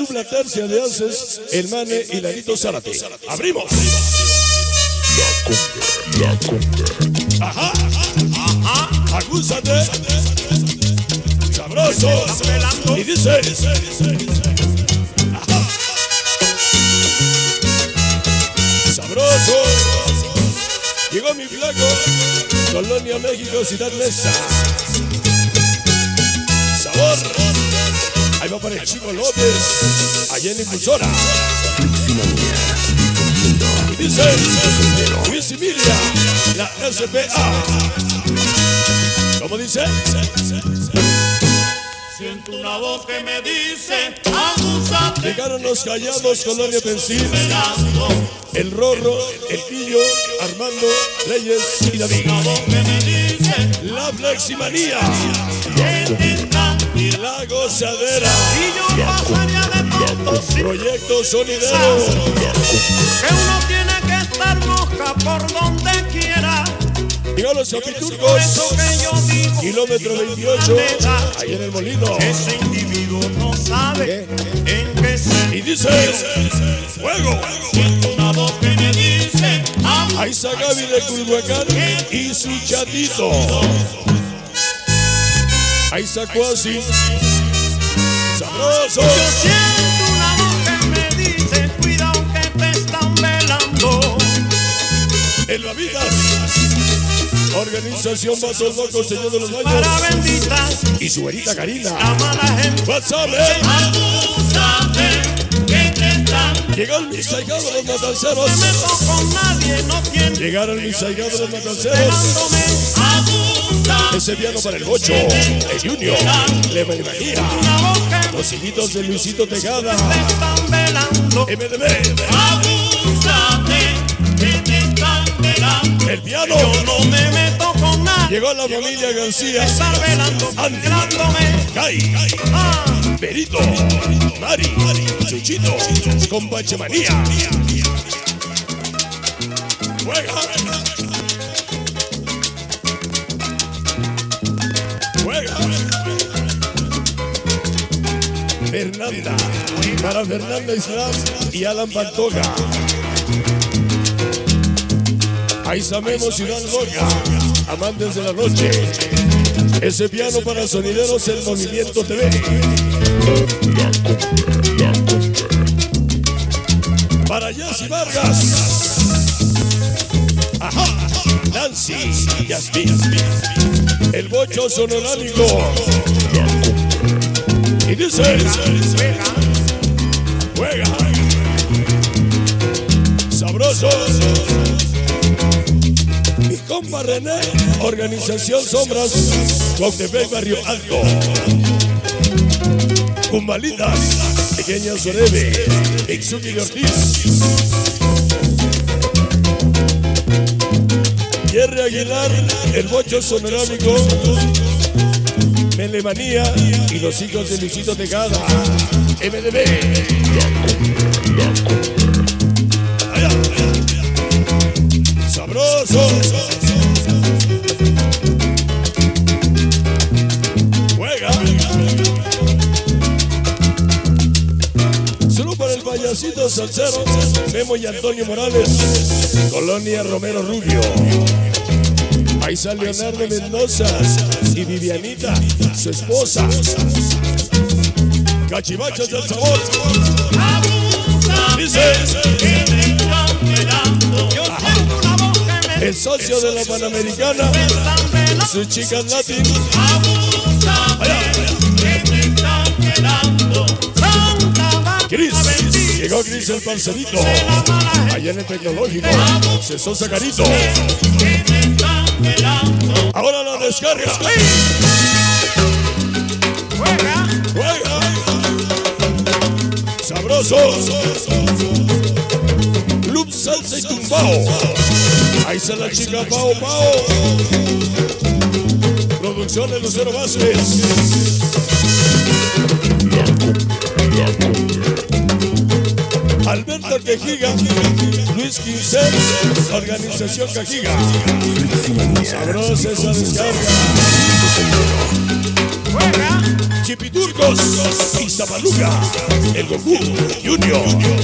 dupla tercia de Haces, el Mane y Larito Zárate. ¡Abrimos! La conga. Ajá, ajá, acúsate. Sabroso. Y dice, ajá. Sabroso. Llegó mi flaco, Colonia, México, Ciudad Mesa. Sabor. Ahí va para el Chico López, allá en Impulsora. Y dice, Luis Emilia, la SPA. ¿Cómo dice? Siento una voz que me dice, abúsate. Llegaron los callados, Colonia Pensil, el Rorro, el Pillo, Armando, Reyes y David. Una voz que me dice, La Fleximanía, y la gozadera, y yo pasaría de pronto sin Proyecto Sonidero, que uno tiene que estar mosca por donde quiera. llegaron los Por Capiturcos, eso que yo digo, kilómetro 28, ahí en el Molino. ese individuo no sabe en qué se. Y dice, fuego. Siento una voz que me dice, Ahí está Gaby de Culhuacán y su chatito. Ahí está Cuasi. Sabroso. yo siento una voz que me dice, cuidado que te están velando. El Babitas. Organización Vasos Locos, Señor de los Para Baños. benditas, Y su verita Karina. a mala gente. WhatsApp, Abúsate, que te están. Llegaron mis ahijados los matanceros. No me meto con nadie, no tiene. Llegaron mis ahijados los matanceros. Pelándome, abúsate. Ese piano para el Bocho, el Junior, Le María. Una voz que Los hijitos de Luisito Tejada. te están velando. MDB. Abúsate, que te están velando. El piano. Yo no me meto con nadie. Llegó la familia García. Estar velando, Andy. velándome. Kai. Ah, Perito. Mari. Chuchito. Compachemanía. Juega. Juega. Fernanda. Para Fernanda Islam y Alan Pantoja. Ahí sabemos Ciudad Loca. Amantes de la noche. Ese piano para sonideros, el Movimiento TV. Para Yassi Vargas. Ajá. Nancy Yasmin. El Bocho Sonorámico. Y dice, juega. Sabroso. Mi compa René, Organización Sombras, Cuautepec, Barrio Alto. Cumbalitas, Pequeña Sorebe, Ixuki de Ortiz. Jerry Aguilar, el Bocho Sonorámico, Melemanía y los hijos de Luisito Tejada. MDB. Allá. Sabroso. Juega. Solo para el payasito salsero, Memo y Antonio Morales, Colonia Romero Rubio. Ahí sale Leonardo Mendoza y Vivianita, su esposa. Cachivachas del sabor. Dice, el socio de la Panamericana, sus chicas latin. Cris, llegó Cris el parcerito, allá en el tecnológico, Cesosa Carito. Ahora la descarga. Juega. Sabroso. Club Salsa y Tumbao. Ahí está la chica Pao Pao. Producciones Lucero Vázquez. Alberto Quejiga, Luis Quincel, Organización Cajiga. Sabrosa esa descarga. Chipiturcos, Iztapaluca, el Goku Junior.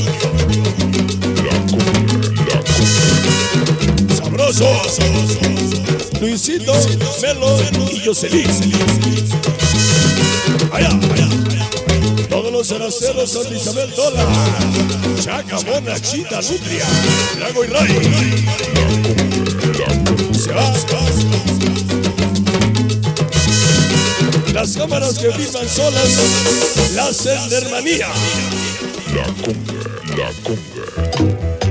Sabroso, Luisito, Melo y Jocelyn. Allá, allá. Todos los ceraceros son de Isabel Dólar, Chaca, Mona, Chita, Nutria, Lago y Ray. Se va. Las cámaras que filman solas, la Sendermanía. La conga, la conga.